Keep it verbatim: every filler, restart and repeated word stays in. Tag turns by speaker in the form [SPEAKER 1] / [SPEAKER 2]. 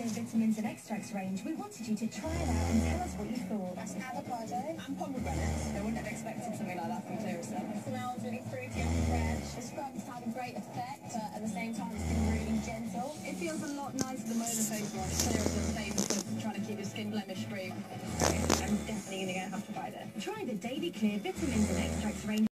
[SPEAKER 1] Clear Vitamins and Extracts range, we wanted you to try it out and tell us what you thought.
[SPEAKER 2] That's avocado
[SPEAKER 3] And pomegranates. I wouldn't have expected something like that from Clear stuff.
[SPEAKER 2] It smells really fruity and fresh. The scrubs had a great effect, but at the same time it's been really gentle.
[SPEAKER 3] It feels a lot nicer than my other face wash. It's clear as a face for trying to keep your skin blemish free. I'm definitely going to have to buy this.
[SPEAKER 1] Try the Daily Clear Vitamins and Extracts range.